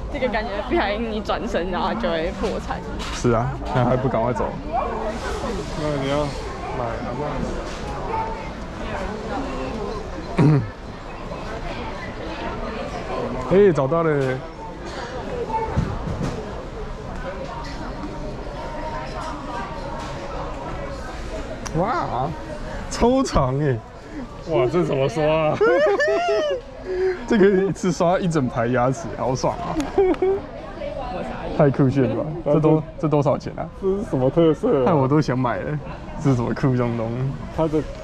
这个感觉不小心你转身，然后就会破产。 是啊，那还不赶快走？ 那你要买哎，找到了。哇，超长哎！ 哇，这怎么刷啊？ 这个一次刷一整排牙齿，好爽啊！太酷炫了吧！这多少钱啊？ 这是什么特色、啊？ 看我都想买了，这是什么酷东东？ 它的